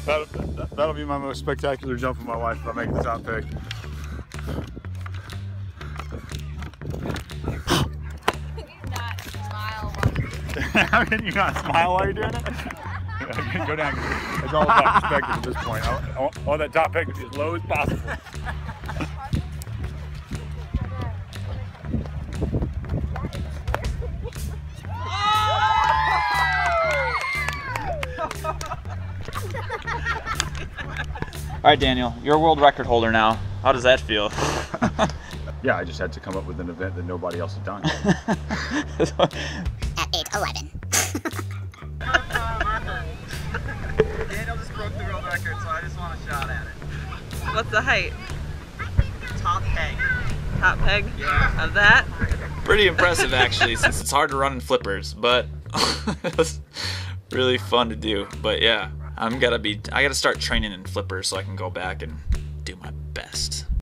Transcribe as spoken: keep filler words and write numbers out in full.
That'll, that'll be my most spectacular jump of my life if I make the top pick. How can you not smile while you're doing it? Go down. It's all about perspective at this point. I, I, want, I want that top pick to be as low as possible. All right, Daniel, you're a world record holder now. How does that feel? Yeah, I just had to come up with an event that nobody else had done. At eight eleven. Daniel just broke the world record, so I just want a shot at it. What's the height? Top peg. Top peg? Yeah. Of that? Pretty impressive, actually, since it's hard to run in flippers, but it was really fun to do. But yeah, I'm gotta be, I gotta start training in flippers so I can go back and do my best.